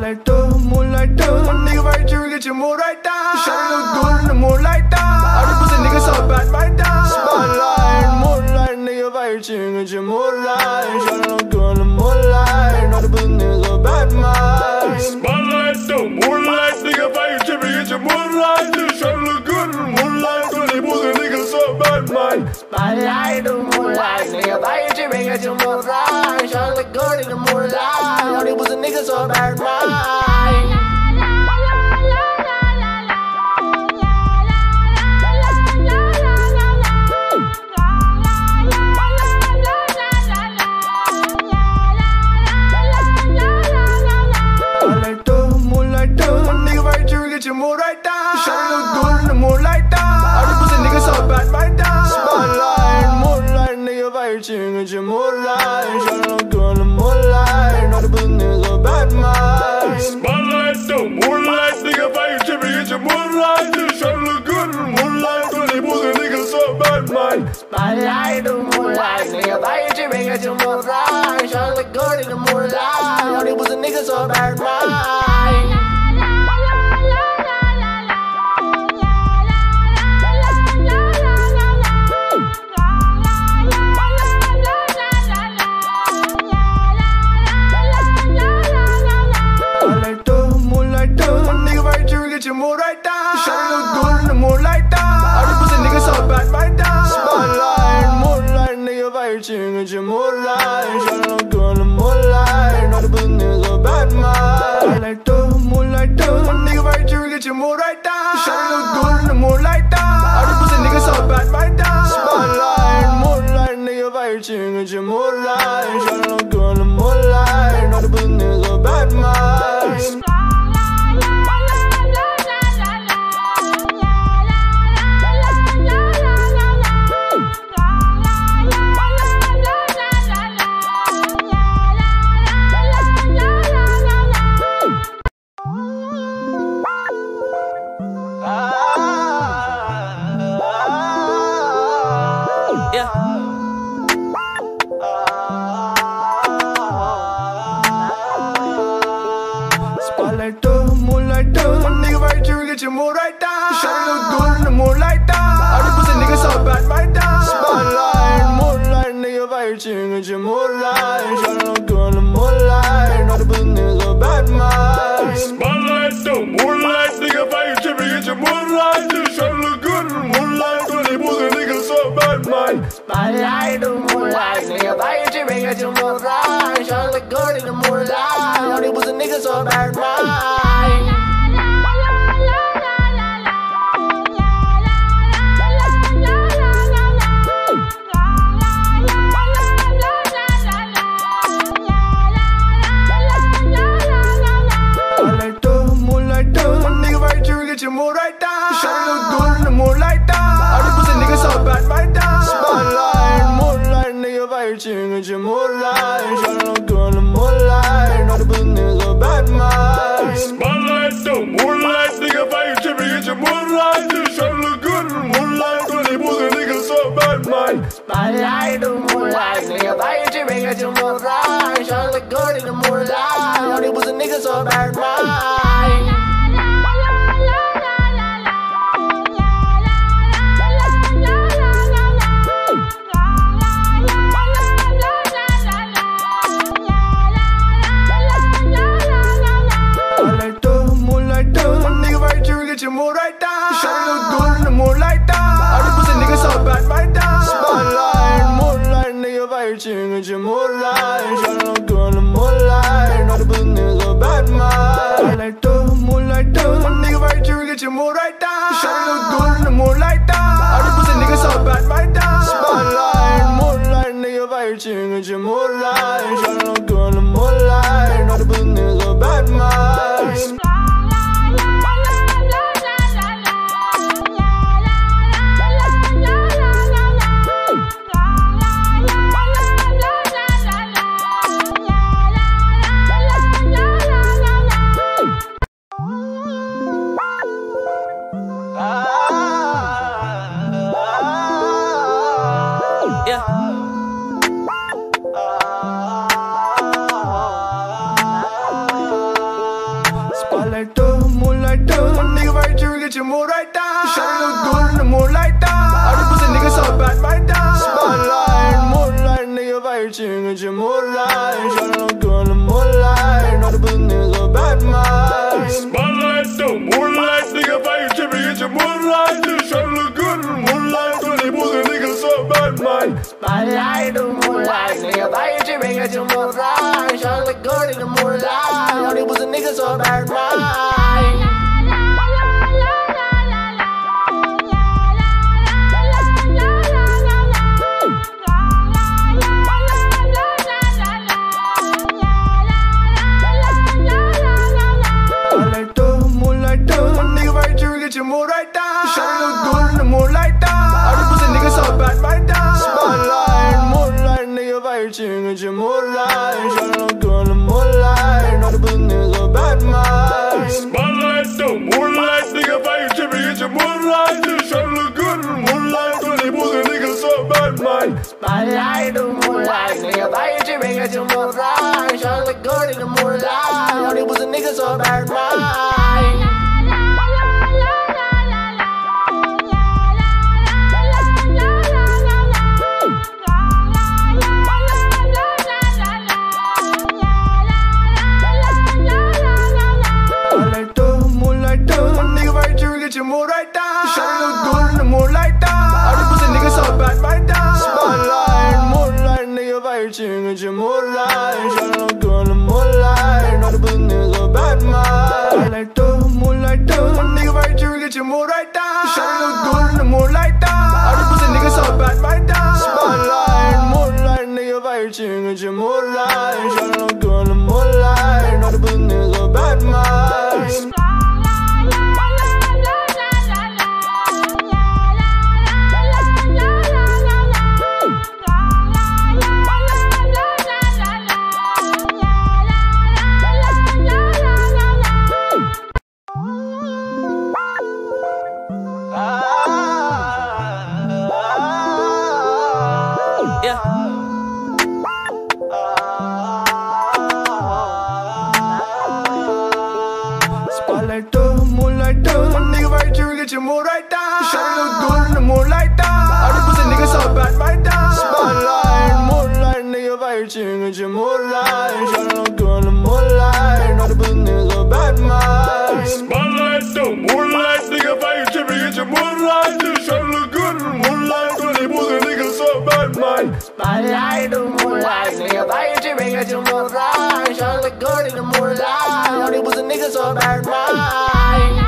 moonlight down. Nigga right here, get your mood right down. Shawty look good in the moonlight down. All the pussy niggas so bad right down. Spotlight, moonlight, nigga right here, get your mood right. Shawty look good in the moonlight. All the pussy niggas so bad, man. Spotlight, the moonlight, nigga right here, get your mood right. Shawty look good in the moonlight. All the pussy niggas so bad, man. Spotlight, the moonlight, nigga right here, get your mood right. Shawty look good in the moonlight. All the pussy niggas so bad, man. Get your mood right down. Shawty look good in the moonlight down. All the pussy niggas so bad right down. Spotlight, moonlight, nigga right here. Get your mood right. Shawty look good in the moonlight. All the pussy niggas so bad, man. Spotlight, the moonlight, nigga right here. Get your mood right. Shawty look good in the moonlight. All the pussy niggas so bad, man. Spotlight, the moonlight, nigga right here. Get your mood right. Shawty look good in the moonlight. All the pussy niggas so bad, man. Get your mood right down. Shawty look good in the moonlight down. All the pussy niggas so bad right down. Spotlight, moonlight, nigga right here. Get your mood right. Shawty look good in the moonlight. All the pussy niggas so bad, man. Moonlight down, nigga right here. Get your mood right down. Shawty look good in the moonlight down. All the pussy niggas so bad right down. Spotlight, moonlight, nigga right here. Get your mood right. Shawty look good in the moonlight. All the pussy niggas so bad, man. Moonlight down, nigga right here, get your mood right down. Shawty look good in the moonlight down. All the pussy niggas so bad right down. Spotlight, moonlight, nigga right here, get your mood right. Shawty look good in the moonlight. All the pussy niggas so bad, man. Spotlight, the moonlight, nigga right here, get your mood right. Shawty look good in the moonlight. All the pussy niggas so bad, man. Spotlight, the moonlight, nigga right here, get your mood right. Shawty look good in the moonlight. All the pussy niggas so bad, man. Get your mood right down. Shawty look good in the moonlight down. All the pussy niggas so bad right down. Spotlight, moonlight, nigga right here. Get your mood right. Shawty look good in the moonlight. All the pussy niggas so bad, man. Spotlight, the moonlight, nigga right here. Get your mood right. Shawty look good in the moonlight. All the pussy niggas so bad, man. Spotlight, the moonlight, nigga right here. Get your mood right. Shawty look good in the moonlight. All the pussy niggas so bad, man. Get your mood right down. Shawty look good in the moonlight down. All the pussy niggas so bad right down. Spotlight, moonlight, nigga right here. Get your mood right. Shawty look good in the moonlight. All the pussy niggas so bad, man. Moonlight down, nigga right here. Get your mood right down. Shawty look good in the moonlight down. All the pussy niggas so bad right down. Spotlight, moonlight, nigga right here. Get your mood right. Shawty look good in the moonlight. All the pussy niggas so bad, man. Yeah. Spotlight up, moonlight up. Nigga right here, get your mood right down. Shawty look good in the moonlight down. All the pussy niggas so bad right down. Spotlight, moonlight, nigga right here, get your mood right. Shawty look good in the moonlight. All the pussy niggas so bad, man. Spotlight up, moonlight, nigga right here, get your mood right. Shawty look good in the moonlight. All the pussy niggas so bad, man. Spotlight up, moonlight, nigga right here, get your mood right. Shawty look good in the moonlight. All the pussy niggas so bad, man. Get your mood right down. Shawty look good in the moonlight down. All the pussy niggas so bad right down. Spotlight, moonlight, nigga right here. Get your mood right. Shawty look good in the moonlight. All the pussy niggas so bad, man. Spotlight, the moonlight, nigga right here. Get your mood right. Shawty look good in the moonlight. All the pussy niggas so bad, man. Spotlight, the moonlight, nigga right here. Get your mood right. Shawty look good in the moonlight. All the pussy niggas so bad, man. Get your mood right down. Shawty look good in the moonlight down. All the pussy niggas so bad right down. Spotlight, moonlight, nigga right here. Get your mood right. Shawty look good in the moonlight. All the pussy niggas so bad, man. Spotlight up, moonlight up. Nigga right here. Get your mood right down. Shawty look good in the moonlight down. All the pussy niggas so bad right down. Spotlight, moonlight, nigga right here. Get your mood right. Shawty look good in the moonlight. All the pussy niggas so bad, man. Spotlight up, moonlight up. Nigga right here, get your mood right down. Shawty look good in the moonlight down. All the pussy niggas so bad right down. Spotlight, moonlight, nigga right here, get your mood right. Shawty look good in the moonlight. All the pussy niggas so bad, man. Spotlight, the moonlight, nigga right here, get your mood right. Shawty look good in the moonlight. All the pussy niggas so bad, man. Spotlight, the moonlight, nigga right here, get your mood right. Shawty look good in the moonlight. All the pussy niggas so bad, man.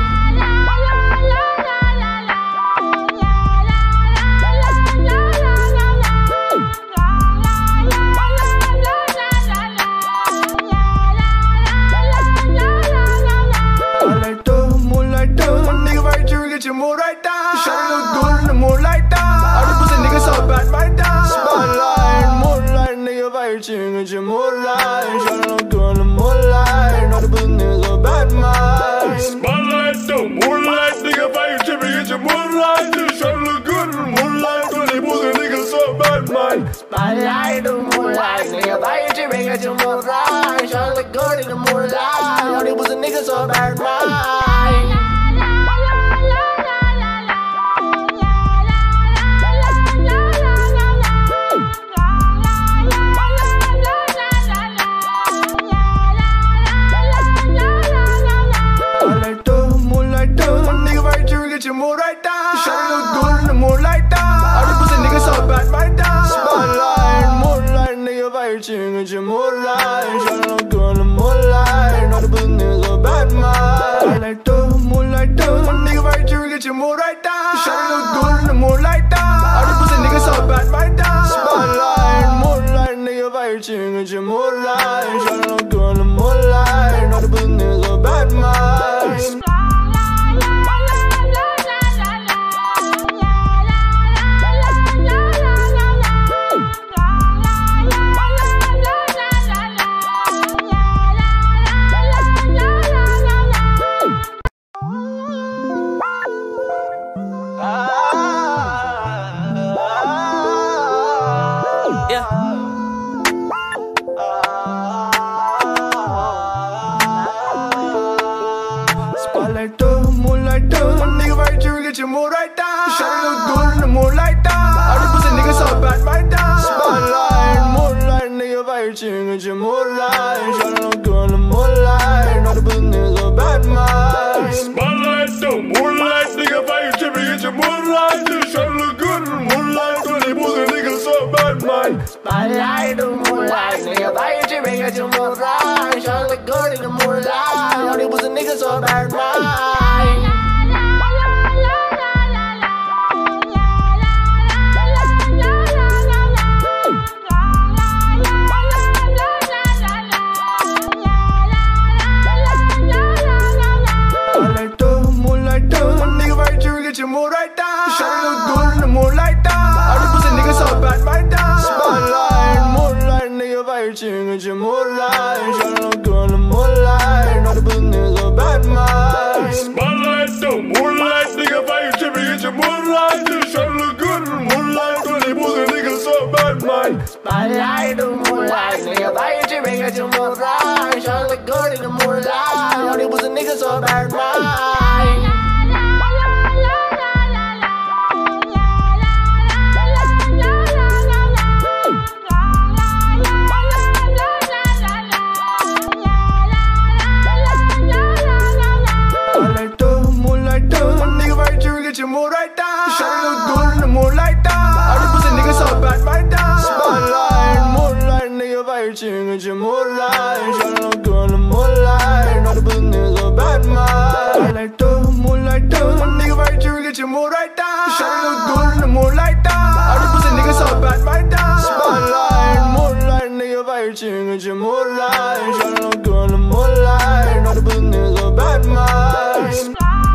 Get your mood right down. Shawty look good in the moonlight down. All the pussy niggas so bad right down. Spotlight, moonlight, nigga right here. Get your mood right. Shawty look good in the moonlight. All the pussy niggas so bad, man. Spotlight, the moonlight, nigga right here. Get your mood right. Shawty look good in the moonlight. All the pussy niggas so bad, man. Spotlight, the moonlight, nigga right here. Get your mood right. Shawty look good in the moonlight. All the pussy niggas so bad, man. Get your mood right down. Shawty look good in the moonlight down. All the pussy niggas so bad right down. Spotlight, moonlight, nigga right here. Get your mood right. Shawty look good in the moonlight. All the pussy niggas so bad, man. Spotlight up, moonlight up. Nigga right here. Get your mood right down. Shawty look good in the moonlight down. All the pussy niggas so bad right down. Spotlight, moonlight, nigga right here. Get your mood right. Shawty look good in the moonlight. All the pussy niggas so bad, man. you get your mood right down. Shawty look good in the moonlight down. All these pussy niggas so bad right down. Spotlight, moonlight, nigga, fight you get your moonlight. Shawty look good in the moonlight. All these pussy niggas so bad, man. Spotlight, the moonlight, nigga, fight you get your moonlight. Shawty look good in the moonlight. All these pussy niggas so bad, man. Spotlight, the moonlight, nigga, fight you get your moonlight. Shawty look good in the moonlight. All these pussy niggas so bad, man. Get your mood right down. Shawty look good in the moonlight down. All these pussy niggas so bad right down. Spotlight, moonlight, nigga, fight you get your mood right. Shawty look good in the moonlight. All these pussy niggas so bad, man. Spotlight, the moonlight, nigga, fight you get your mood right. Shawty look good in the moonlight. All these pussy niggas so bad, man. Spotlight, the moonlight, nigga, fight you get your mood right. Shawty look good in the moonlight. All these pussy niggas so bad, man. Get your mood right down. Shawty look good in the moonlight down. All these pussy niggas so bad right down. Spotlight, moonlight, nigga, fight you get your mood right. Shawty look good in the moonlight. All these pussy niggas so bad, man. Moonlight, nigga, fight you get your mood right down. Shawty look good in the moonlight down. All these pussy niggas so bad right down. Spotlight, moonlight, nigga, fight you get your mood right. Shawty look good in the moonlight. All these pussy niggas so bad, man.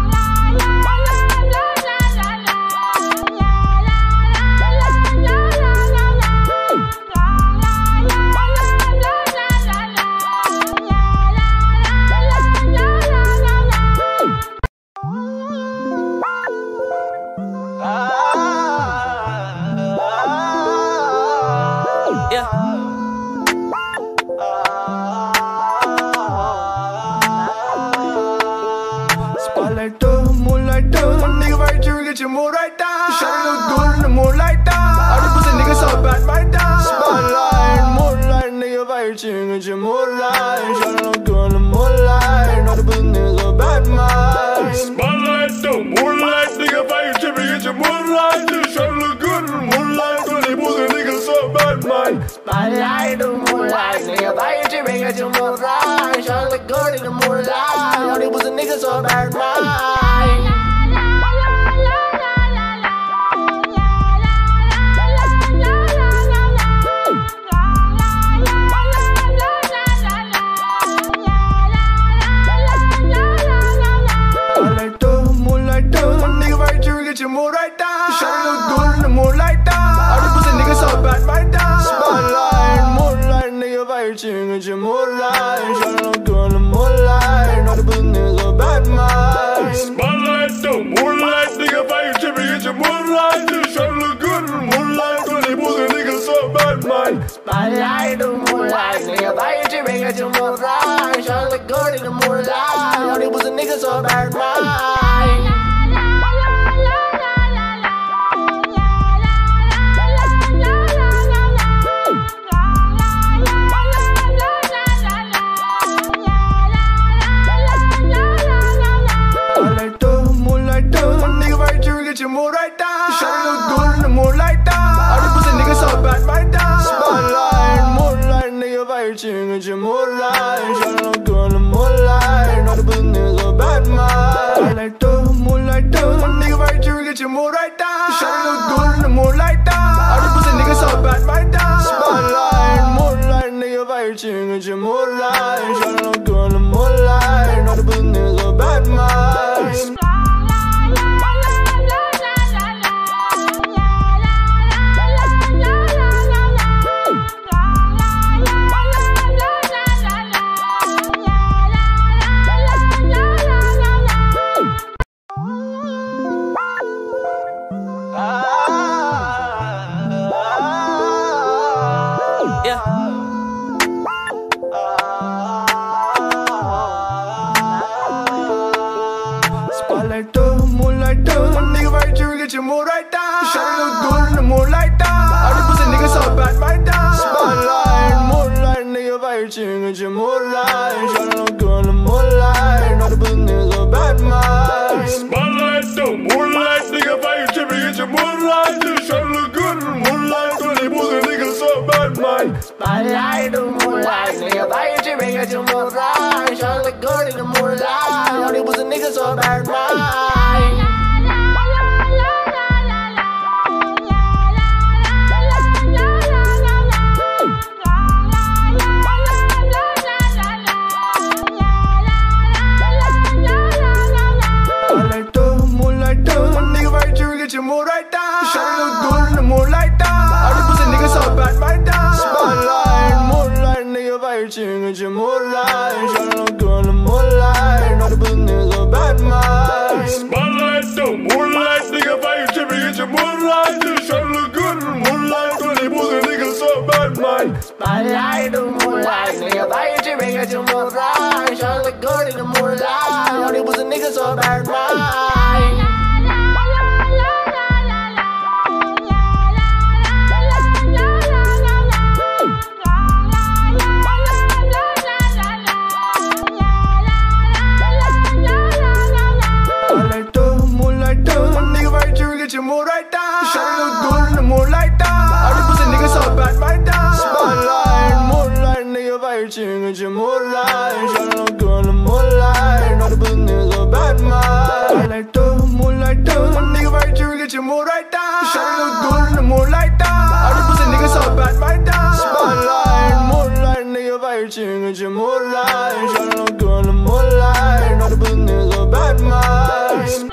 Get your mood right down. Shawty look good in the moonlight down. All these pussy niggas so bad right down. Spotlight, moonlight, nigga, fight you get your mood right. Shawty look good in the moonlight. All these pussy niggas so bad, man. Spotlight, the moonlight, nigga, fight you get your mood right. Shawty look good in the moonlight. All these pussy niggas so bad, man. Spotlight, the moonlight, nigga, fight you get your mood right. Shawty look good in the moonlight. All these pussy niggas so bad, man. Get your mood right down. Shawty look good in the moonlight down. All these pussy niggas so bad right down. Spotlight, moonlight, nigga, fight you get your mood right. Shawty look good in the moonlight. All these pussy niggas so bad, man. Spotlight, the moonlight, nigga, fight you get your mood right. Shawty look good in the moonlight. All these pussy niggas so bad, man. Spotlight, the moonlight, nigga, fight you get your mood right. Shawty look good in the moonlight. All these pussy niggas so bad, man. Get your mood right down. Shawty look good in the moonlight down. All these pussy niggas so bad right down. Spotlight, moonlight, nigga, fight you get your mood right. Shawty look good in the moonlight. All these pussy niggas so bad, man. Moonlight, nigga, fight you get your mood right down. Shawty look good in the moonlight down. All these pussy niggas so bad right down. Spotlight, moonlight, nigga, fight you get your mood right. Shawty look good in the moonlight. All these pussy niggas so bad, man. fight you and get your mood right down. Shawty look good in the moonlight down. All these pussy niggas so bad right down. Spotlight, moonlight, nigga fight you and get your mood right. Shawty look good in the moonlight. All these pussy niggas so bad man. Spotlight, the moonlight, nigga fight you and get your mood right. Shawty look good in the moonlight. All these pussy niggas so bad man. Spotlight, the moonlight, nigga fight you and get your mood right. Shawty look good in the moonlight. All these pussy niggas so bad man. Get your mood right down. Shawty look good in the moonlight down. All these pussy niggas so bad right down. Spotlight, moonlight, nigga fight you, get your mood right. Shawty look good in the moonlight. All these pussy niggas so bad man. Spotlight, the moonlight, nigga fight you, get your mood right. Shawty look good in the moonlight. All these pussy niggas so bad man. Spotlight, the moonlight, nigga fight you, get your mood right. Shawty look good in the moonlight. All these pussy niggas so bad man. Get your mood right down. Shawty look good in the moonlight down. All these pussy niggas so bad right down. Spotlight, moonlight, nigga fight you, get your mood right. Shawty look good in the moonlight. All these pussy niggas so bad man. Moonlight, nigga fight you, get your mood right down. Shawty look good in the moonlight down. All these pussy niggas so bad right down. Spotlight, moonlight, nigga fight you, get your mood right. Shawty look good in the moonlight. All these pussy niggas so bad man.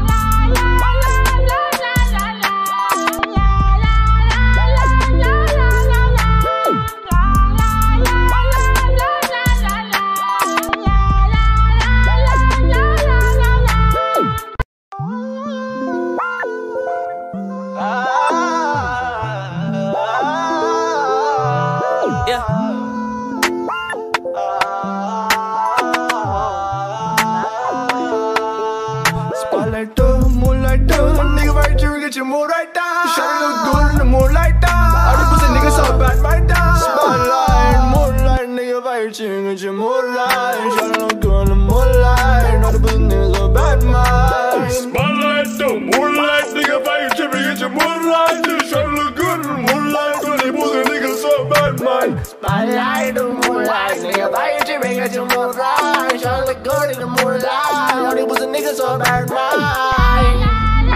Get your mood right down. Shawty look good in the moonlight down. All these pussy niggas so bad right down. Spotlight, moonlight, nigga fight you, get your mood right. Shawty look good in the moonlight. All these pussy niggas so bad man. Spotlight, the moonlight, nigga fight you, get your mood right. Shawty look good in the moonlight. All these pussy niggas so bad man. Spotlight, the moonlight, nigga fight you, get your mood right. Shawty look good in the moonlight. All these pussy niggas so bad man.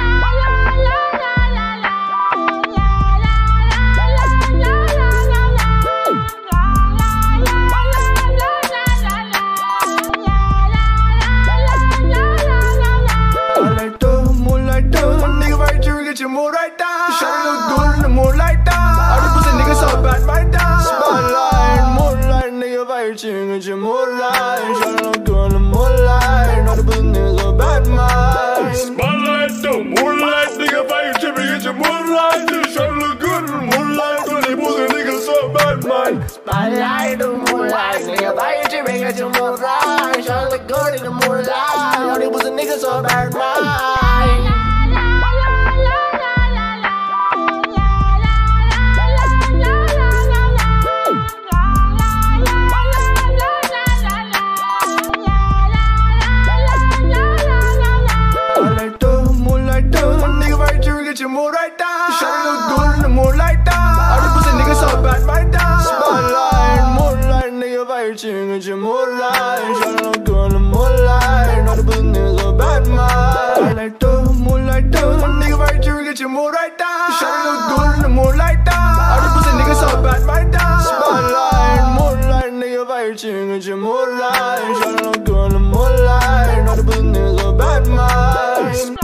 Get your mood right down. Shawty look good in the moonlight down. All these pussy niggas so bad right down. Spotlight, moonlight, nigga fight you, get your mood right. Shawty look good in the moonlight. All these pussy niggas so bad man. Spotlight, the moonlight, nigga fight you, get your mood right. Shawty look good in the moonlight. All these pussy niggas so bad man. Spotlight, the moonlight, nigga fight you, get your mood right. Shawty look good in the moonlight. All these pussy niggas so bad man. Get your mood right down. Shawty look good in the moonlight down. All these pussy niggas so bad right down. Spotlight, moonlight, nigga fight you, get your mood right. Shawty look good in the moonlight. All these pussy niggas so bad man. Moonlight, nigga fight you, get your mood right down. Shawty look good in the moonlight down. All these pussy niggas so bad right down. Spotlight, moonlight, nigga fight you, get your mood right. Shawty look good in the moonlight. All these pussy niggas so bad man.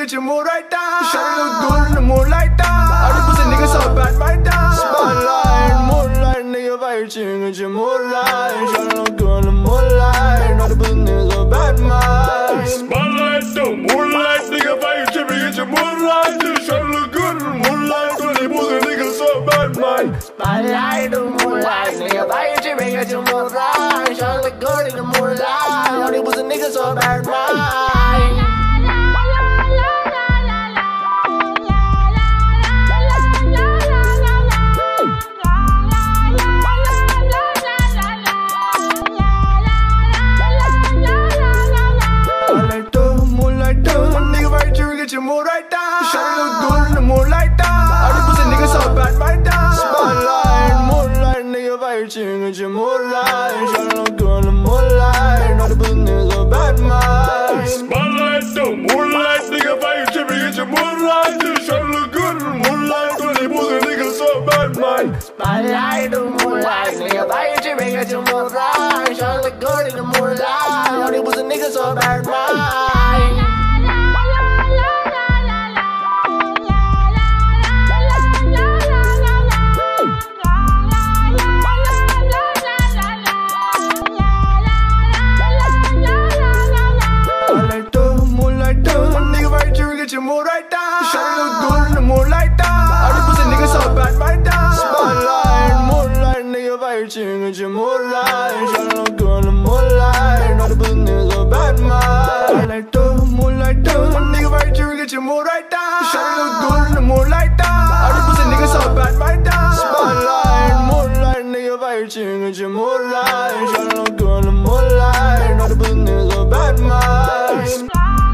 get your mood right down. Shawty look good in the moonlight down. All these pussy niggas so bad right down. Spotlight, moonlight, nigga vibe chill, get your moonlight. Shawty look good in the moonlight. All these pussy niggas so bad man. Spotlight, the moonlight, nigga vibe chill, get your moonlight. Shawty look good in the moonlight. All these pussy niggas so bad man. Spotlight, the moonlight, nigga vibe chill, get your moonlight. Shawty look good in the moonlight. All these pussy niggas so bad man. Get your mood right down. Shawty look good in the moonlight down. All these pussy niggas so bad right down. Spotlight, moonlight, nigga vibe chill, get your mood right. Shawty look good in the moonlight. All these pussy niggas so bad man. Spotlight, the moonlight, nigga vibe chill, get your mood right. Shawty look good in the moonlight. All these pussy niggas so bad man. Spotlight, the moonlight, nigga vibe chill, get your mood right. Shawty look good in the moonlight. All these pussy niggas so bad man. Get your mood right down. Shawty look good in the moonlight down. All these pussy niggas so bad right down. Spotlight, moonlight, nigga vibe chill, get your mood right. Shawty look good in the moonlight. All these pussy niggas so bad man. Moonlight, nigga vibe chill, get your mood right down. Shawty look good in the moonlight down. All these pussy niggas so bad right down. Spotlight, moonlight, nigga vibe chill, get your mood right. Shawty look good in the moonlight. All these pussy niggas so bad man.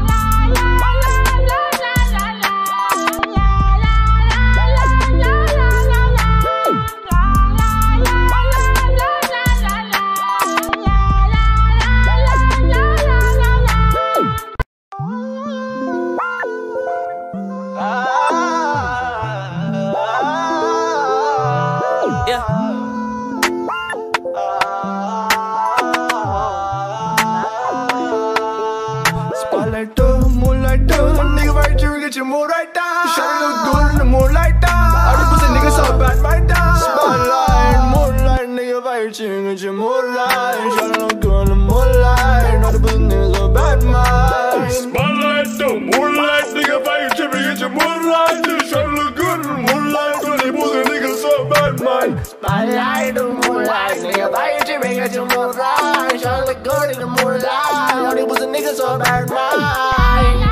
Get your mood right down. Shawty look good in the moonlight down. All these pussy niggas so bad right down. Spotlight, moonlight, nigga vibe chill, get your mood right. Shawty look good in the moonlight. All these pussy niggas so bad man. Spotlight, the moonlight, nigga vibe chill, get your mood right. Shawty look good in the moonlight. All these pussy niggas so bad man. Spotlight, the moonlight, nigga vibe chill, get your mood right. Shawty look good in the moonlight. All these pussy niggas so bad man.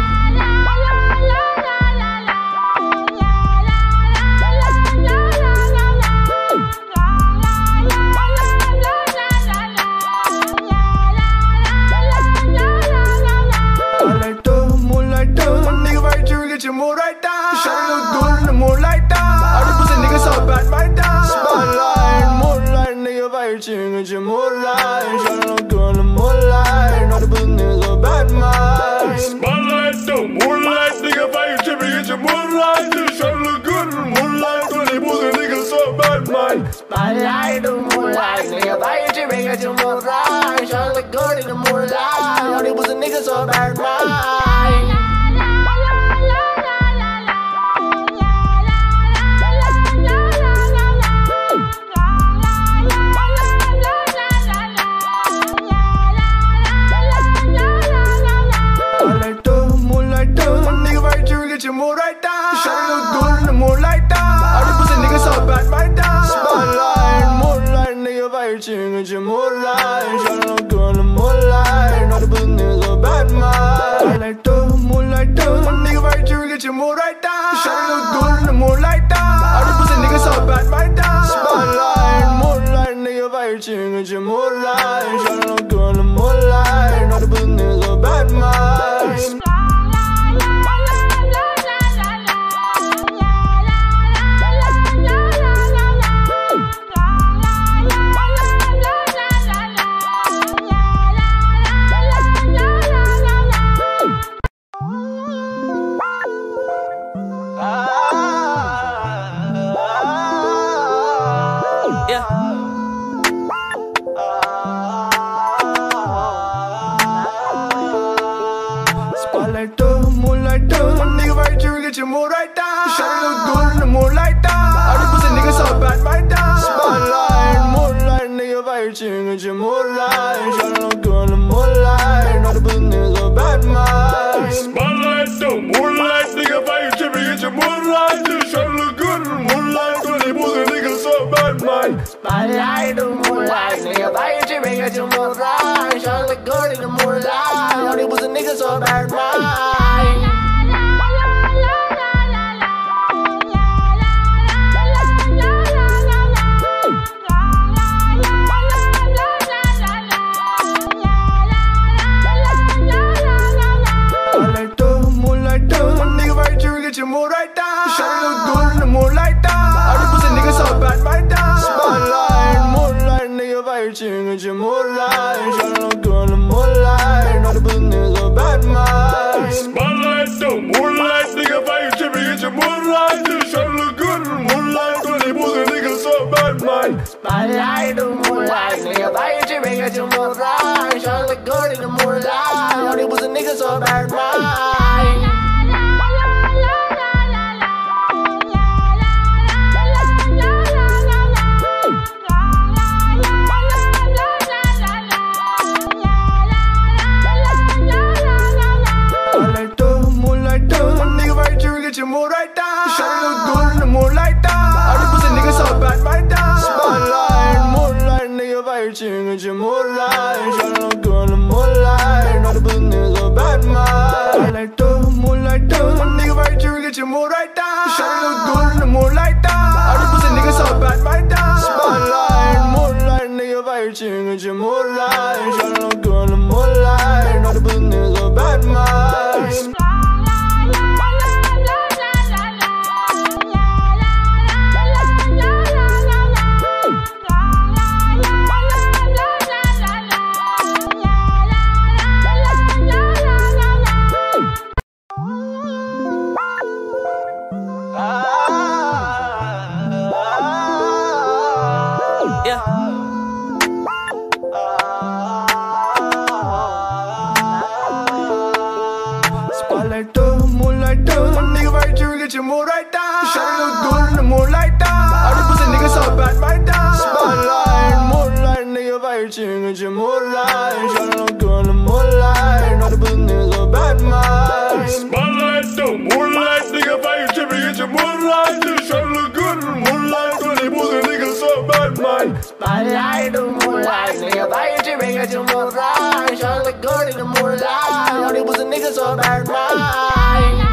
Get your mood right down. Shawty look good in the moonlight down. All these pussy niggas so bad right down. Spotlight, moonlight, nigga vibe chill, get your mood right. Shawty look good in the moonlight. All these pussy niggas so bad man. Spotlight, the moonlight, nigga vibe chill, get your mood right. Shawty look good in the moonlight. All these pussy niggas so bad man. Spotlight, the moonlight, nigga vibe chill, get your mood right. Shawty look good in the moonlight. All these pussy niggas so bad man. Get your mood right down. Shawty look good in the moonlight down. All these pussy niggas so bad right down. Spotlight, moonlight, nigga vibe chill, get your mood right. Shawty look good in the moonlight. All these pussy niggas so bad man. Moonlight, nigga vibe chill, get your mood right down. Shawty look good in the moonlight down. All these pussy niggas so bad right down. Spotlight, moonlight, nigga vibe chill, get your mood right. Shawty look good in the moonlight. All these pussy niggas so bad man. Yeah. get your mood right down. Shawty look good in the moonlight down. All these pussy niggas so bad right down. Spotlight, moonlight, nigga vibe ching get your moonlight. Shawty look good in the moonlight. All these pussy niggas so bad man. Spotlight, the moonlight, nigga vibe ching get your moonlight. Shawty look good in the moonlight. All these pussy niggas so bad man. Spotlight, the moonlight, nigga vibe ching get your moonlight. Shawty look good in the moonlight. All these pussy niggas so bad man. Get your mood right down. Shawty look good in the moonlight down. All these pussy niggas so bad right down. Spotlight, moonlight, nigga vibe ching get your mood right. Shawty look good in the moonlight. All these pussy niggas so bad man. Spotlight, the moonlight, nigga vibe ching get your mood right. Shawty look good in the moonlight. All these pussy niggas so bad man. Spotlight, the moonlight, nigga vibe ching get your mood right. Shawty look good in the moonlight. All these pussy niggas so bad man. Get your mood right down. Shawty look good in the moonlight down. All these pussy niggas so bad right down. Spotlight, moonlight, nigga vibe ching get your mood right. Shawty look good in the moonlight. All these pussy niggas so bad man. Moonlight, nigga vibe ching get your mood right down. Shawty look good in the moonlight down. All these pussy niggas so bad right down. Spotlight, moonlight, nigga vibe ching get your mood right. Shawty look good in the moonlight. All these pussy niggas so bad man. Get your mood right down. Shawty look good in the moonlight down. All these pussy niggas so bad right down. Spotlight, moonlight, nigga vibe ching get your mood right. Shawty look good in the moonlight. All these pussy niggas so bad man. Spotlight, the moonlight, nigga vibe ching get your mood right. Shawty look good in the moonlight. All these pussy niggas so bad man. Spotlight, the moonlight, nigga vibe ching get your mood right. Shawty look good in the moonlight. All these pussy niggas so bad man.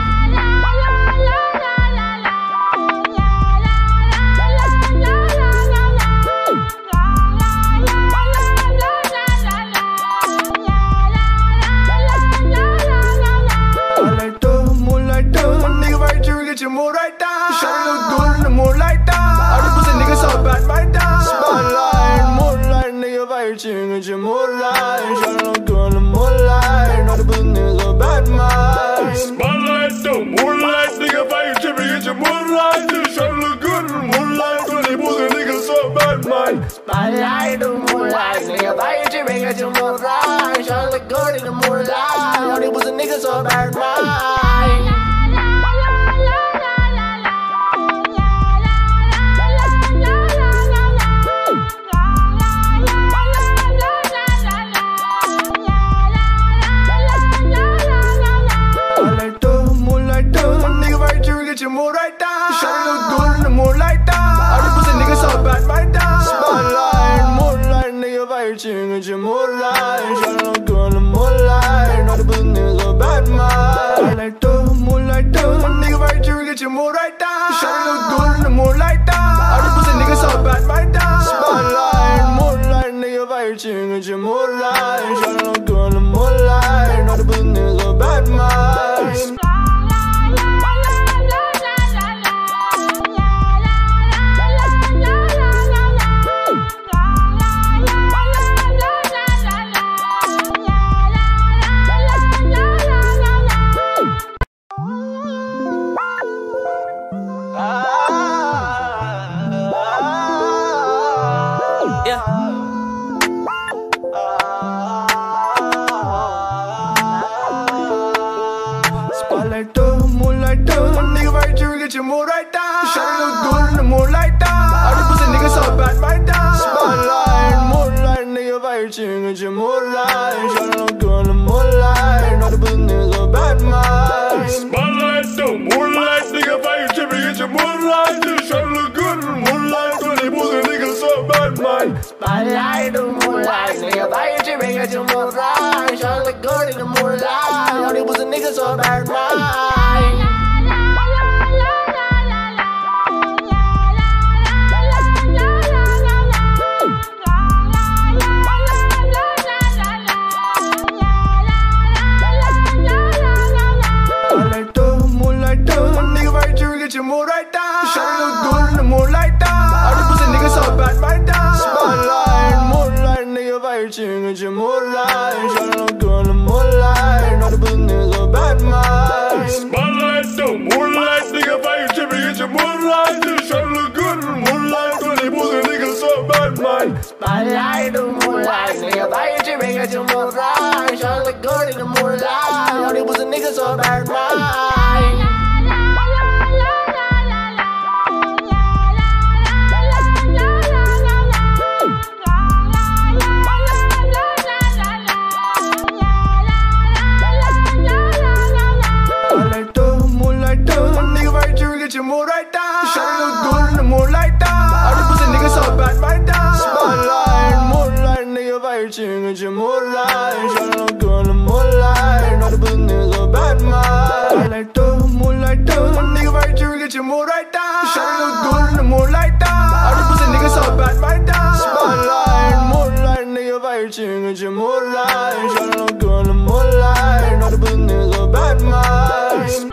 Get your mood right down. Shawty look good in the moonlight down. All these pussy niggas so bad right down. Spotlight, moonlight, nigga vibe ching get your mood right. Shawty look good in the moonlight. All these pussy niggas so bad man. Spotlight, the moonlight, nigga vibe ching get your mood right. Shawty look good in the moonlight. All these pussy niggas so bad man. Spotlight, the moonlight, nigga vibe ching get your mood right. Shawty look good in the moonlight. All these pussy niggas so bad man. Get your mood right down. Shawty look good in the moonlight down. All these pussy niggas so bad right down. Spotlight, moonlight, nigga vibe ching get your mood right. Shawty look good in the moonlight. All these pussy niggas so bad man. Moonlight, nigga vibe ching get your mood right down. Shawty look good in the moonlight down. All these pussy niggas so bad right down. Spotlight, moonlight, nigga vibe ching get your mood right. Shawty look good in the moonlight. All these pussy niggas so bad man. get your mood right down. Shawty look good in the moonlight down. All these pussy niggas so bad right down. Spotlight, moonlight, nigga vibe ching get your moonlight. Shawty look good in the moonlight. All these pussy niggas so bad man. Spotlight, the moonlight, nigga vibe ching get your moonlight. Shawty look good in the moonlight. All these pussy niggas so bad man. Spotlight, the moonlight, nigga vibe ching get your moonlight. Shawty look good in the moonlight. All these pussy niggas so bad man. Get your mood right down. Shawty look good in the moonlight down. All these pussy niggas so bad right down. Spotlight, moonlight, nigga vibe ching get your mood right. Shawty look good in the moonlight. All these pussy niggas so bad man. Spotlight, the moonlight, nigga vibe ching get your mood right. Shawty look good in the moonlight. All these pussy niggas so bad man. Spotlight, the moonlight, nigga vibe ching get your mood right. Shawty look good in the moonlight. All these pussy niggas so bad man. Get your mood right down. Shawty look good in the moonlight down. All these pussy niggas so bad right down. Spotlight, moonlight, nigga vibe ching get your mood right. Shawty look good in the moonlight. All these pussy niggas so bad man. Moonlight, nigga vibe ching get your mood right down. Shawty look good in the moonlight down. All these pussy niggas so bad right down. Spotlight, moonlight, nigga vibe ching get your mood right. Shawty look good in the moonlight. All these pussy niggas so bad man.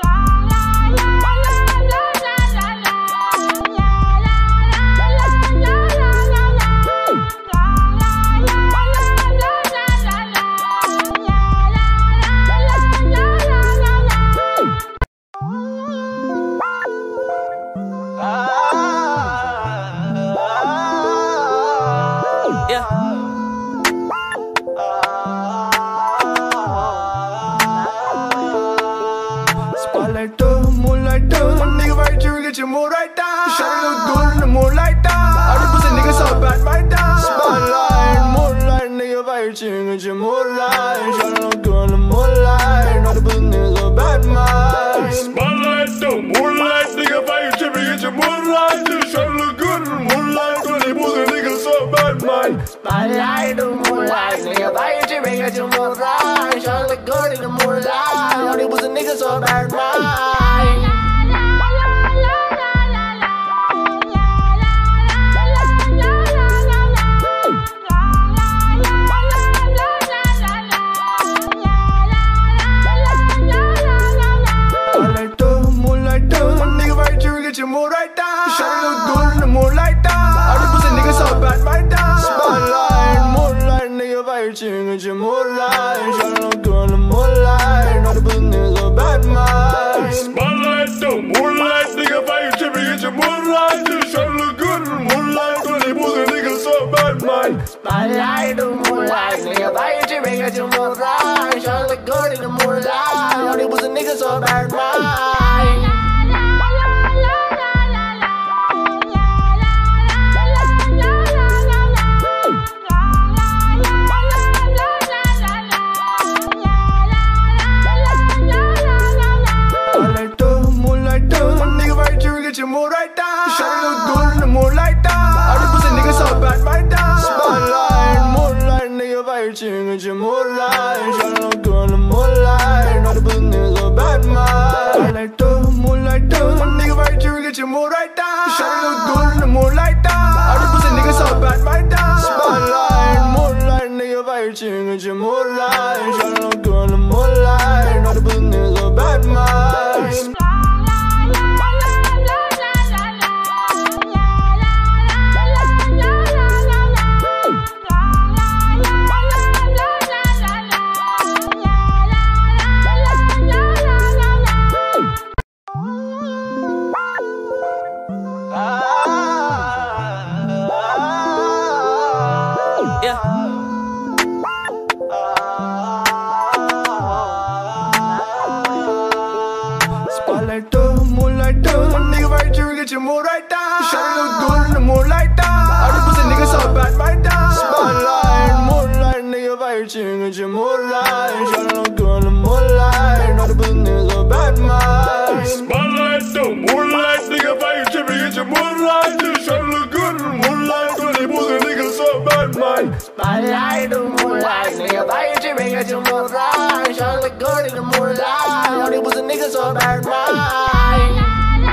Get your mood right down. Shawty look good in the moonlight down. All these pussy niggas so bad right down. Spotlight, moonlight, nigga vibe ching get your mood right. Shawty look good in the moonlight. All these pussy niggas so bad man. Spotlight, the moonlight, nigga vibe ching get your mood right. Shawty look good in the moonlight. All these pussy niggas so bad man. Spotlight, the moonlight, nigga vibe ching get your mood right. Shawty look good in the moonlight. All these pussy niggas so bad man. Get your mood right down. Shawty look good in the moonlight down. All these pussy niggas so bad right down. Spotlight, moonlight, nigga vibe ching get your mood right. Shawty look good in the moonlight. All these pussy niggas so bad man. Spotlight, the moonlight, nigga vibe ching get your mood right. Shawty look good in the moonlight. All these pussy niggas so bad man. Spotlight, the moonlight, nigga vibe ching get your mood right. Shawty look good in the moonlight. All these pussy niggas so bad man. Get your mood right down. Shawty look good in the moonlight down. All these pussy niggas so bad right down. Spotlight, moonlight, nigga vibe ching get your mood right. Shawty look good in the moonlight. All these pussy niggas so bad man. Moonlight, nigga vibe ching get your mood right down. Shawty look good in the moonlight down. All these pussy niggas so bad right down. Spotlight, moonlight, nigga vibe ching get your mood right. Shawty look good in the moonlight. All these pussy niggas so bad man. get your mood right down. Shawty look good in the moonlight down. All these pussy niggas so bad right down. Spotlight, moonlight, nigga vibe, get your moonlight. Shawty look good in the moonlight. All these pussy niggas so bad, man. Spotlight, the moonlight, nigga vibe, get your moonlight. Shawty look good in the moonlight. All these pussy niggas so bad, man. Spotlight, the moonlight, nigga vibe, get your moonlight. Shawty look good in the moonlight. All these pussy niggas so bad, man.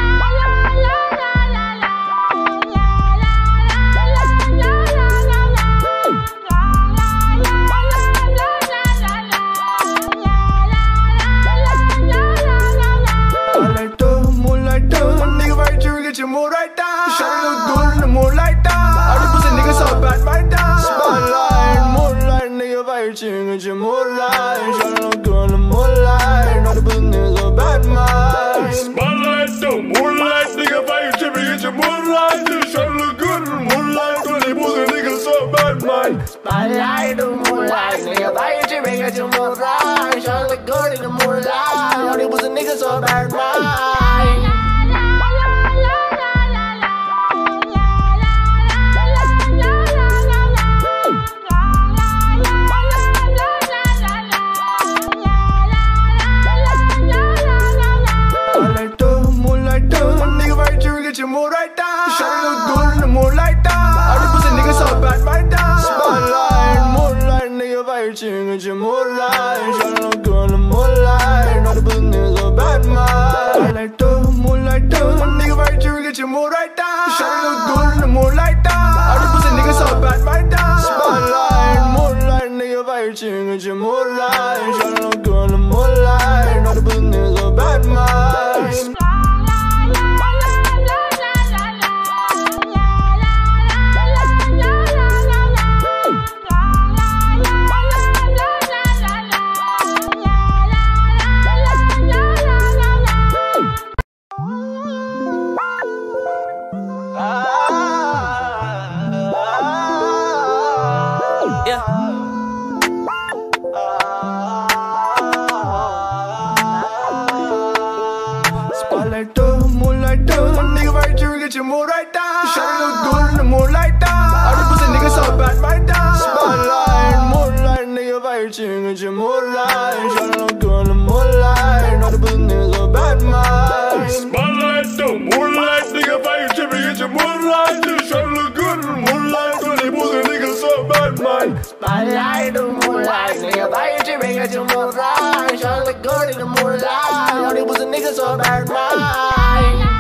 Get your mood right down. Shawty look good in the moonlight down. All these pussy niggas so bad right down. Spotlight, moonlight, nigga vibe, get your mood right. Shawty look good in the moonlight. All these pussy niggas so bad, man. Spotlight, the moonlight, nigga vibe, get your mood right. Shawty look good in the moonlight. All these pussy niggas so bad, man. Spotlight, the moonlight, nigga vibe, get your mood right. Shawty look good in the moonlight. All these pussy niggas so bad, man. Get your mood right down. Shawty look good in the moonlight down. All these pussy niggas so bad right down. Spotlight, moonlight, nigga vibe, get your mood right. Shawty look good in the moonlight. All these pussy niggas so bad, man. Moonlight, nigga vibe, get your mood right down. Shawty look good in the moonlight down. All these pussy niggas so bad right down. Spotlight, moonlight, nigga vibe, get your mood right. Shawty look good in the moonlight. All these pussy niggas so bad, man. Get your mood right down. Shawty look good in the moonlight down. All these pussy niggas so bad right down. Spotlight, moonlight, nigga vibe, get your mood right. Shawty look good in the moonlight. All these pussy niggas so bad, man. Spotlight, the moonlight, nigga vibe, get your mood right. Shawty look good in the moonlight. All these pussy niggas so bad, man. Spotlight, the moonlight, nigga vibe, get your mood right. Shawty look good in the moonlight. All these pussy niggas so bad, man.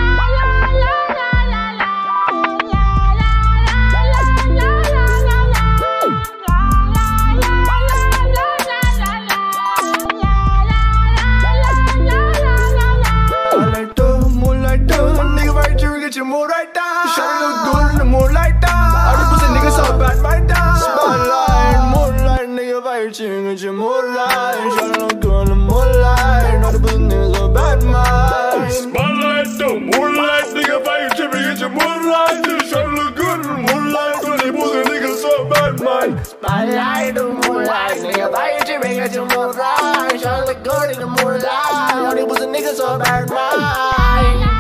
Get your mood right down. Shawty look good in the moonlight down. All these pussy niggas so bad right down. Spotlight, moonlight, nigga vibe, get your mood right. Shawty look good in the moonlight. All these pussy niggas so bad, man. Spotlight, the moonlight, nigga vibe, get your mood right. Shawty look good in the moonlight. All these pussy niggas so bad, man. Spotlight, the moonlight, nigga vibe, get your mood right. Shawty look good in the moonlight. All these pussy niggas so bad, man.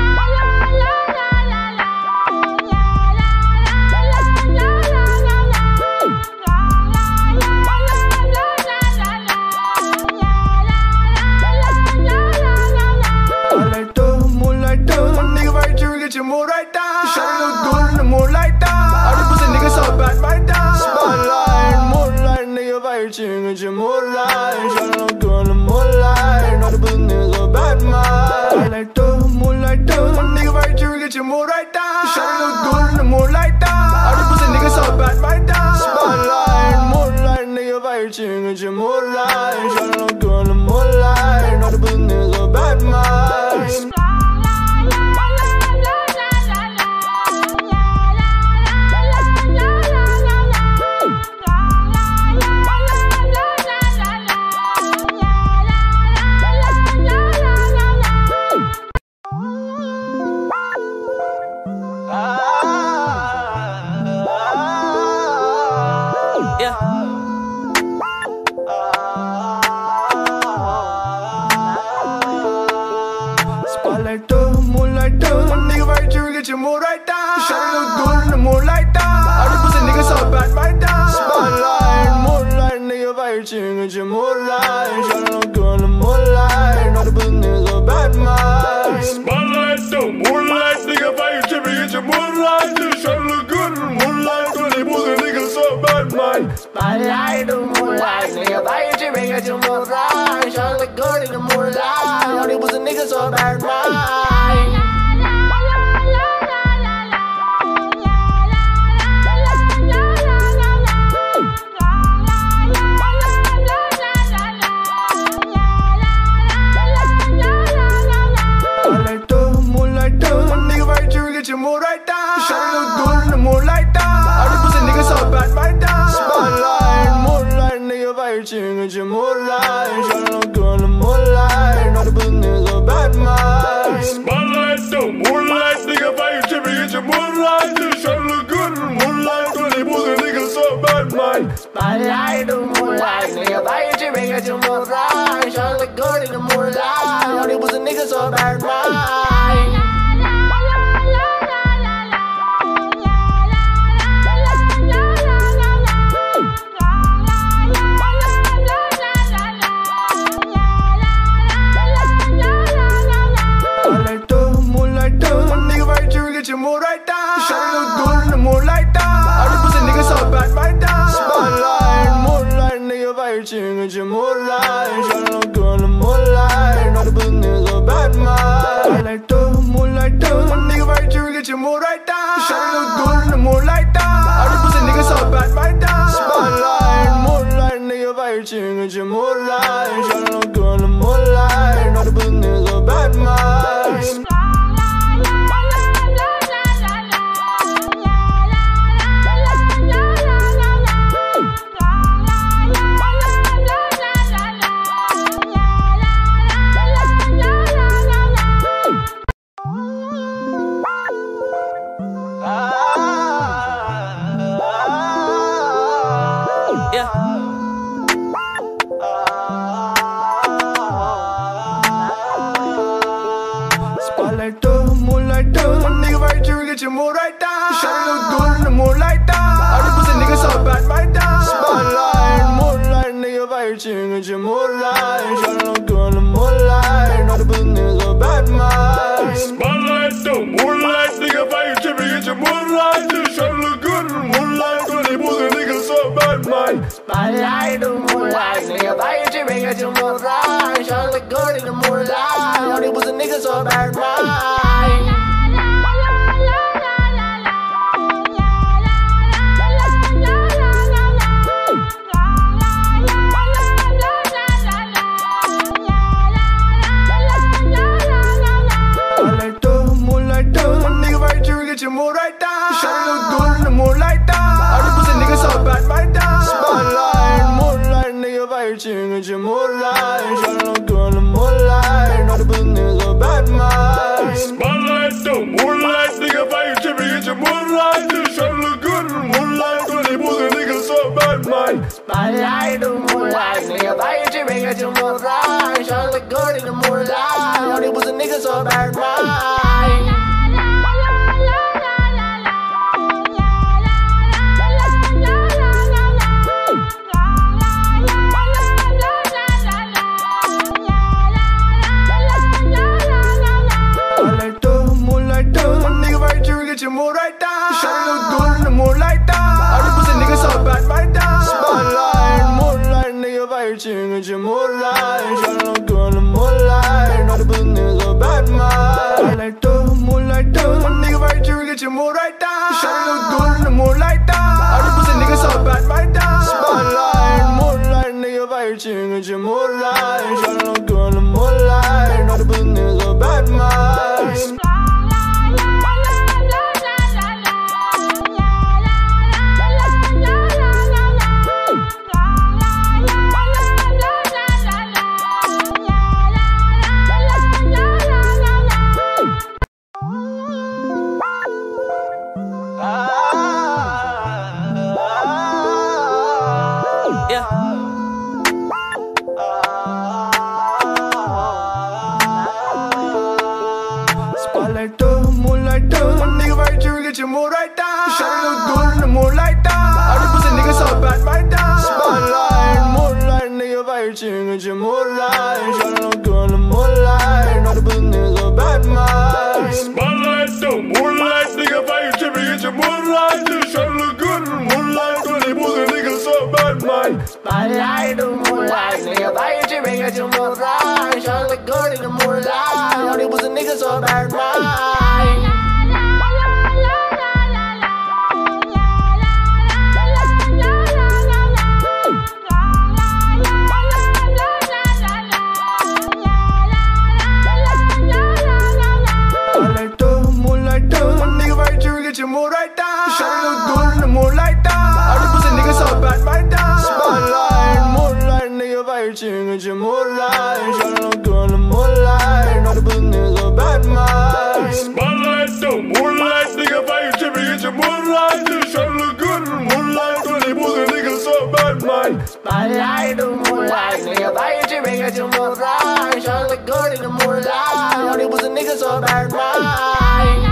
Get your mood right down. Shawty look good in the moonlight down. All these pussy niggas so bad right down. Spotlight, moonlight, nigga vibe, get your mood right. Shawty look good in the moonlight. All these pussy niggas so bad, man. Moonlight, nigga vibe, get your mood right down. Shawty look good in the moonlight down. All these pussy niggas so bad right down. Spotlight, moonlight, nigga vibe, get your mood right. Shawty look good in the moonlight. All these pussy niggas so bad, man. fighting at your moonlight. Shining look good in the moonlight. All the pussy niggas so bad, man. Spotlight, the moonlight, nigga, fight tripping at your moonlight. Just trying to look good in the moonlight. All the pussy niggas so bad, man. Spotlight, the moonlight, nigga, fight tripping at your moonlight. Shining look good in the moonlight. All the pussy niggas so bad, man. Get your mood right down. Shining look good in the moonlight down. All the pussy niggas so bad right down. Spotlight, moonlight, nigga fighting. Get your mood right. Shining look good in the moonlight. All the pussy niggas so bad, man. Spotlight, the moonlight, nigga fighting. Get your mood right. Just trying to look good in the moonlight. All the pussy niggas so bad, man. Spotlight, the moonlight, nigga fighting. Get your mood right. Shining look good in the moonlight. All the pussy niggas so bad, man. Get your mood right down. Shining look good in the moonlight down. All the pussy niggas so bad right down. Spotlight, moonlight, nigga fighting. Get your mood right. Shining look good in the moonlight. All the pussy niggas so bad, man. Moonlight, nigga fighting. Get your mood right down. Shining look good in the moonlight down. All the pussy niggas so bad right down. Spotlight, moonlight, nigga fighting. Get your mood right. Shining look good in the moonlight. All the pussy niggas so bad, man. Moonlight, nigga fighting. Get your mood right down. Shining look good in the moonlight down. All the pussy niggas so bad right down. Spotlight, moonlight, nigga fighting. Get your mood right. Shining look good in the moonlight. All the pussy niggas so bad, man. Spotlight, the moonlight, nigga fighting. Get your mood right. Just trying to look good in the moonlight. All the pussy niggas so bad, man. Spotlight, the moonlight, nigga fighting. Get your mood right. Shining look good in the moonlight. All the pussy niggas so bad, man. Get your mood right down. Shining look good in the moonlight down. All the pussy niggas so bad right down. Spotlight, moonlight, nigga fighting. Get your mood right. Shining look good in the moonlight. All the pussy niggas so bad, man. Spotlight, the moonlight, nigga fighting. Get your mood right. Just trying to look good in the moonlight. All the pussy niggas so bad, man. Spotlight, the moonlight, nigga fighting. Get your mood right. Shining look good in the moonlight. All the pussy niggas so bad, man. Get your mood right down. Shining look good in the moonlight down. All the pussy niggas so bad right down. Spotlight, moonlight, nigga fighting. Get your mood right. Shining look good in the moonlight. All the pussy niggas so bad, man. Moonlight, nigga fighting. Get your mood right down. Shining look good in the moonlight down. All the pussy niggas so bad right down. Spotlight, moonlight, nigga fighting. Get your mood right. Shining look good in the moonlight. All the pussy niggas so bad, man. Moonlight, nigga fighting. Get your mood right down. Shining look good in the moonlight down. All the pussy niggas so bad right down. Spotlight, moonlight. fighting at your moonlight. Shawty look good in the moonlight. Know the pussy niggas so bad, man. Spotlight, the moonlight, nigga, fight tripping at your moonlight. Shawty look good in the moonlight. Know the pussy niggas so bad, man. Spotlight, the moonlight, nigga, fight tripping at your moonlight. Shawty look good in the moonlight. Know the pussy niggas so bad, man. Get your mood right down. Shawty look good in the moonlight down. All the pussy niggas so bad right down. Spotlight, moonlight, nigga fighting at your moonlight. Shawty look good in the moonlight. All the pussy niggas so bad, man. Spotlight, the moonlight, nigga fighting at your moonlight. Shawty look good in the moonlight. All the pussy niggas so bad, man. Spotlight, the moonlight, nigga fighting at your moonlight. Shawty look good in the moonlight. All the pussy niggas so bad, man.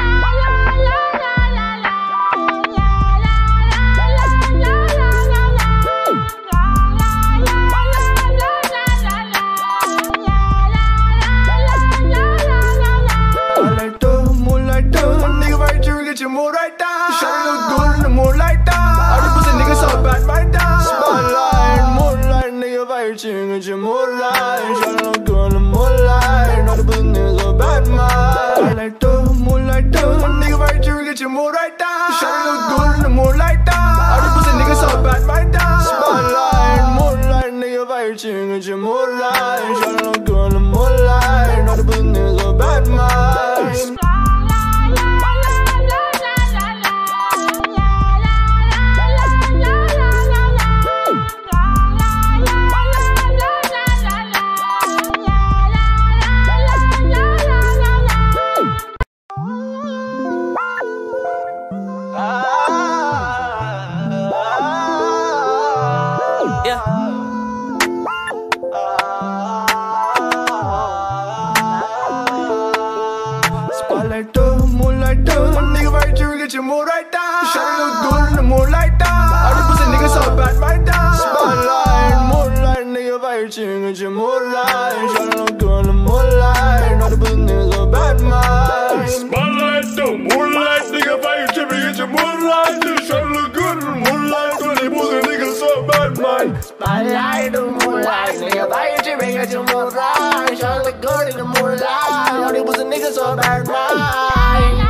Get your mood right down. Shawty look good in the moonlight down. All the pussy niggas so bad right down. Spotlight, moonlight, nigga fighting at your moonlight. Shawty look good in the moonlight. All the pussy niggas so bad, man. Spotlight, moonlight, nigga fighting. Get your mood right down. Shawty look good in the moonlight down. All the pussy niggas so bad right down. Spotlight, moonlight, nigga fighting at your moonlight. Shawty look good in the moonlight. All the pussy niggas so bad, man. Spotlight, moonlight, nigga fighting. Get your mood right down. Shawty look good in the moonlight down. All the pussy niggas so bad right down. Spotlight, moonlight, nigga fighting. Get your moonlight. Shawty look good in the moonlight. All the pussy niggas so bad, man. Spotlight, the moonlight, nigga fighting. Get your moonlight. Shawty look good in the moonlight. All the pussy niggas so bad, man. Spotlight, the moonlight, nigga fighting. Get your moonlight. Shawty look good in the moonlight. All the pussy niggas so bad, man.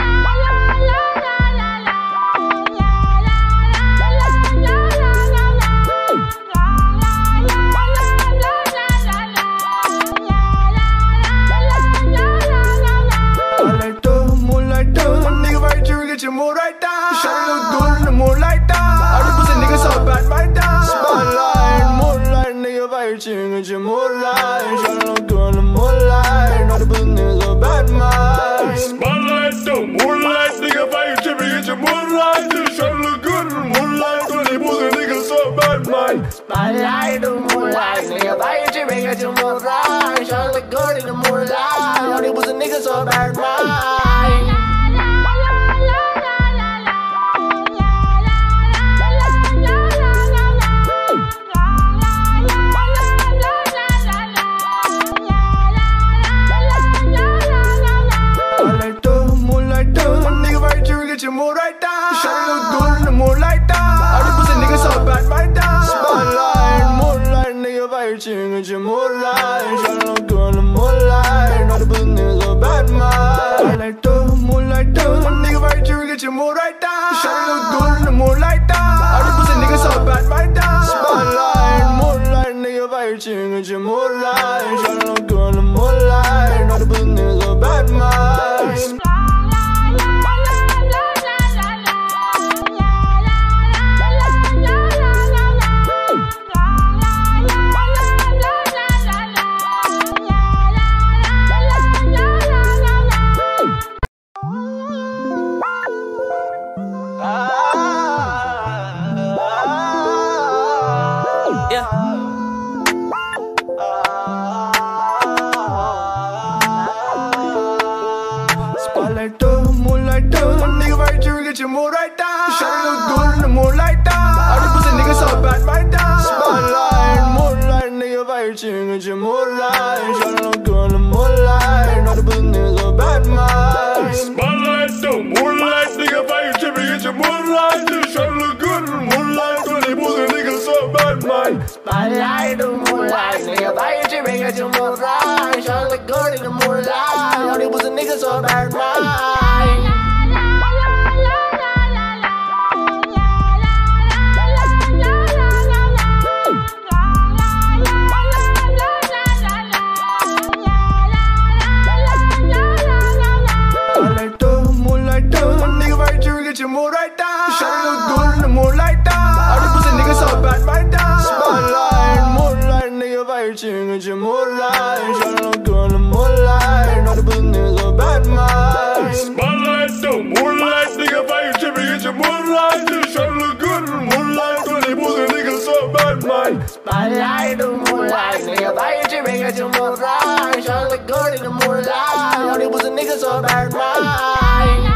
Get your mood right down. Shawty look good in the moonlight down. All the pussy niggas so bad right down. Spotlight, moonlight, nigga fighting. Get your moonlight. Shawty look good in the moonlight. All the pussy niggas so bad, man. Spotlight, the moonlight, nigga fighting. Get your moonlight. Shawty look good in the moonlight. All the pussy niggas so bad, man. Spotlight, the moonlight, nigga fighting. Get your moonlight. Shawty look good in the moonlight. All the pussy niggas so bad, man. Get your mood right down. Shawty look good in the moonlight down. All the pussy niggas so bad right down. Spotlight, moonlight, nigga fighting. Get your moonlight. Shawty look good in the moonlight. All the pussy niggas so bad, man. Spotlight, moonlight, nigga fighting. Get your mood right down. Shawty look good in the moonlight down. All the pussy niggas so bad right down. Spotlight, moonlight, nigga fighting. Get your moonlight. Shawty look good in the moonlight. All the pussy niggas so bad, man. Spotlight, moonlight, nigga fighting. Get your mood right down. Shawty look good in the moonlight down. All the pussy niggas so bad right down. Spotlight, moonlight. fighting at your moonlight. Shawty look good in the moonlight. Know the pussy niggas so bad, man. Spotlight, the moonlight, nigga, fight tripping at your moonlight. Shawty look good in the moonlight. Know the pussy niggas so bad, man. Spotlight, the moonlight, nigga, fight tripping at your moonlight. Shawty look good in the moonlight. Know the pussy niggas so bad, man. Get your mood right down. Shawty look good in the moonlight down. All the pussy niggas so bad right down. Spotlight, moonlight, nigga fighting at your moonlight. Shawty look good in the moonlight. All the pussy niggas so bad, man. Spotlight, the moonlight, nigga fighting at your moonlight. Shawty look good in the moonlight. All the pussy niggas so bad, man. Spotlight, the moonlight, nigga fighting at your moonlight. Shawty look good in the moonlight. All the pussy niggas so bad, man.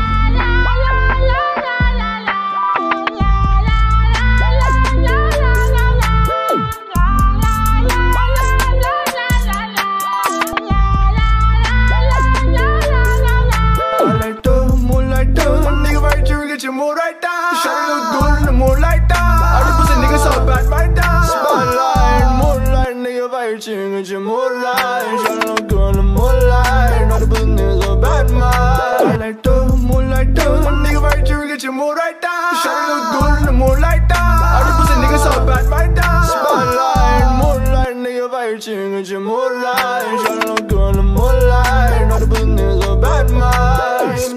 Get your mood right down. Shawty look good in the moonlight down. All the pussy niggas so bad right down. Spotlight, moonlight, nigga fighting at your moonlight. Shawty look good in the moonlight. All the pussy niggas so bad, man. Moonlight, nigga fighting, get your mood right down. Shawty look good in the moonlight down. All the pussy niggas so bad right down. Spotlight, moonlight, nigga fighting, get your mood right. Shawty look good in the moonlight. All the pussy niggas so bad, man.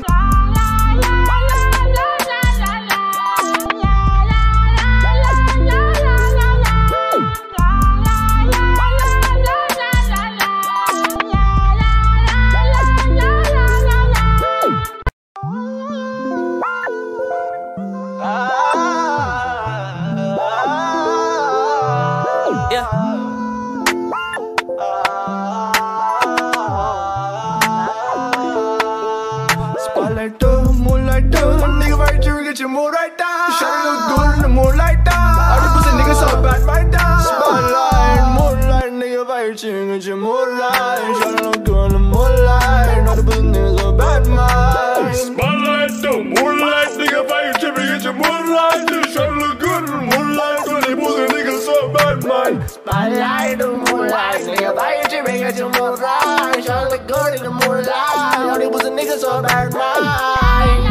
Moonlight, nigga fighting, get your mood right down. Shawty look good in the moonlight down. All the pussy niggas so bad right down. Spotlight, moonlight, nigga fighting, get your mood right. Shawty look good in the moonlight. All the pussy niggas so bad, man. Spotlight, the moonlight, nigga fighting, get your mood right. Shawty look good in the moonlight. All the pussy niggas so bad, man. Spotlight, the moonlight, nigga fighting, get your mood right. Shawty look good in the moonlight. All the pussy niggas so bad, man.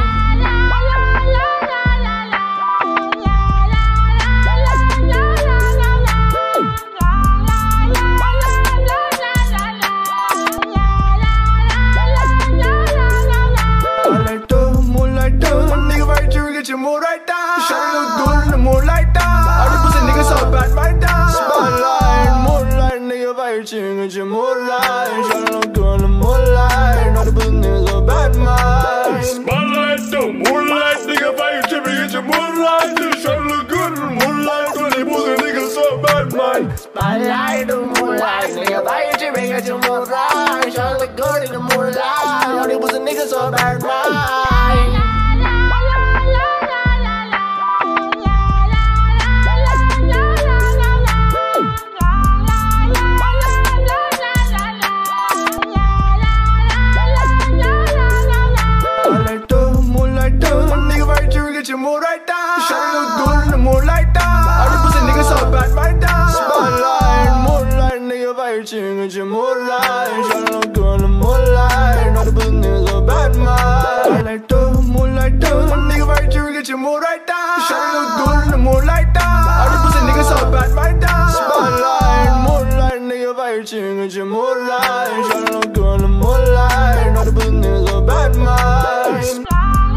Get your mood right down. Shawty look good in the moonlight down. All the pussy niggas so bad right down. Spotlight, moonlight, nigga fighting, get your mood right. Shawty look good in the moonlight. All the pussy niggas so bad, man. Spotlight, the moonlight, nigga fighting, get your mood right. Shawty look good in the moonlight. All the pussy niggas so bad, man. Spotlight, the moonlight, nigga fighting, get your mood right. Shawty look good in the moonlight. All the pussy niggas so bad, man. Get your mood right down. Shawty look good in the moonlight down. All the pussy niggas so bad right down. Spotlight, moonlight, nigga fighting, get your mood right. Shawty look good in the moonlight. All the pussy niggas so bad, man. Moonlight, nigga fighting, get your mood right down. Shawty look good in the moonlight down. All the pussy niggas so bad right down. Spotlight, moonlight, nigga fighting, get your mood right. Shawty look good in the moonlight. All the pussy niggas so bad, man.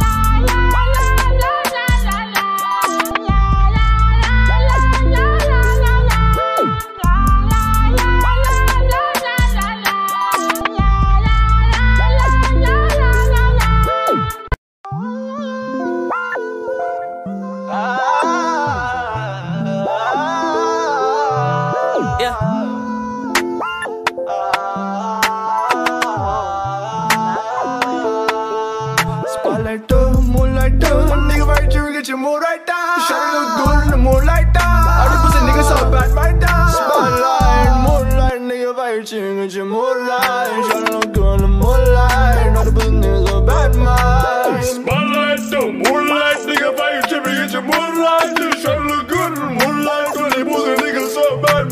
Moonlight, nigga fighting, get your mood right down. Shawty look good in the moonlight down. All the pussy niggas so bad right down. Spotlight, moonlight,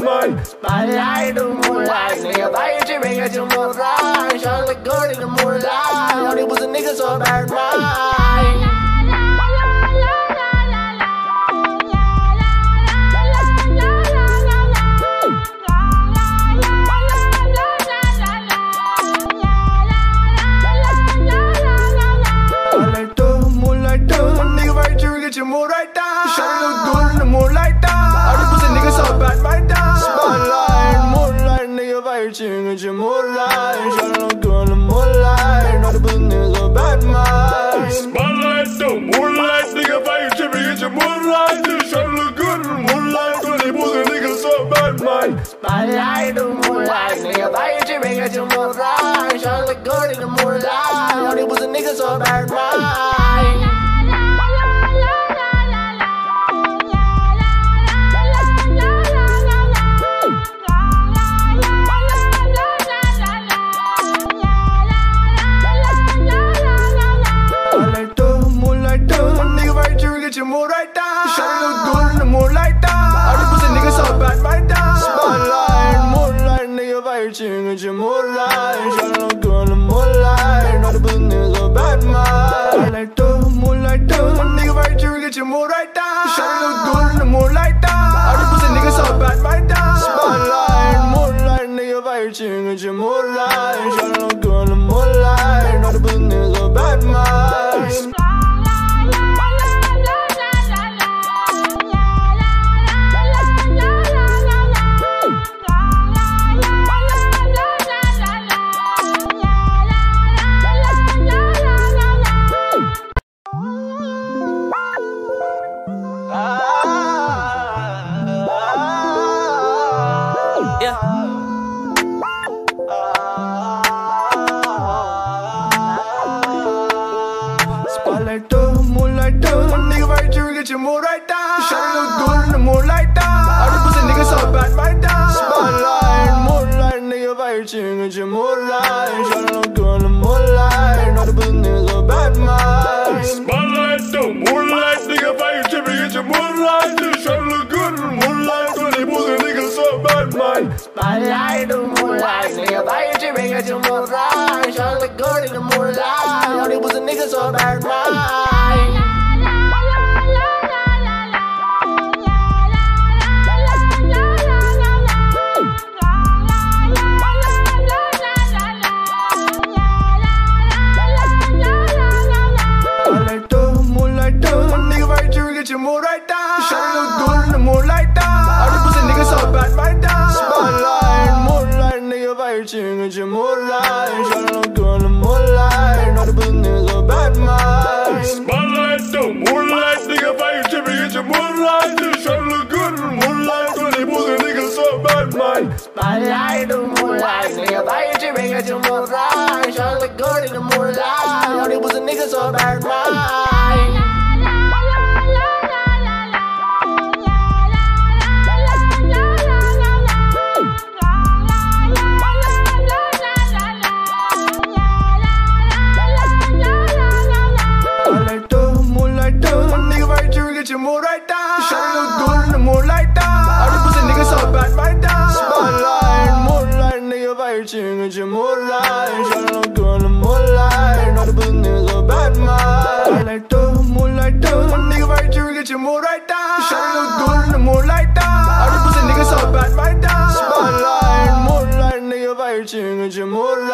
man. Spotlight, the moonlight, nigga, why you tripping? Get your moonlight. Shawty look good in the moonlight. All these pussy niggas so bad, man. Get your mood right down. Shawty look good in the moonlight down. All these pussy niggas so bad, right down. Spotlight, moonlight, nigga, why you cheating? Get your moonlight. Shawty look good in the moonlight. All these pussy niggas so bad, man. Spotlight, the moonlight, nigga, why you tripping? Get your moonlight. Shawty look good in the moonlight. All these pussy niggas so bad, man. Spotlight, the moonlight, nigga, why you tripping? Get your moonlight. Shawty look good in the moonlight. All these pussy niggas so bad, man. Get your mood right down. Shawty look good in the moonlight down. All these pussy niggas so bad, right down. Spotlight, moonlight, nigga, why you cheating? Get your moonlight. Shawty look good in the moonlight. All these pussy niggas so bad, man. Moonlight, nigga, why you cheating? Get your mood right down. Shawty look good in the moonlight down. All these pussy niggas so bad, right down. Spotlight, moonlight, nigga, why you cheating? Get your moonlight. Shawty look good in the moonlight. All these pussy niggas so bad, man. Get your mood right down. Shawty look good in the moonlight down. All these pussy niggas so bad, right down. Spotlight, moonlight, nigga, why you cheating? Get your moonlight. Shawty look good in the moonlight. All these pussy niggas so bad, man. Spotlight, the moonlight, nigga, why you tripping? Get your moonlight. Shawty look good in the moonlight. All these pussy niggas so bad, man. Spotlight, the moonlight, nigga, why you tripping? Get your moonlight. Shawty look good in the moonlight. All these pussy niggas so bad, man. Get your mood right down. Shawty look good in the moonlight down. All these pussy niggas so bad, right down. Spotlight, moonlight, nigga, why you cheating? Get your moonlight. Shawty look good in the moonlight. All these pussy niggas so bad, man. Spotlight, the moonlight, nigga, why you tripping? Get your moonlight. Shawty look good in the moonlight. All these pussy niggas so bad, man. Spotlight, the moonlight, nigga, why you tripping? Get your moonlight. Shawty look good in the moonlight. All these pussy niggas so bad, man. Get your mood right down. Shawty look good in the moonlight down. All these pussy niggas so bad, right down. Spotlight, moonlight, nigga, why you cheating? Get your moonlight. Shawty look good in the moonlight. All these pussy niggas so bad, man. Moonlight, nigga, why you cheating? Get your mood right down. Shawty look good in the moonlight down. All these pussy niggas so bad, right down. Spotlight, moonlight, nigga, why you cheating? Get your mood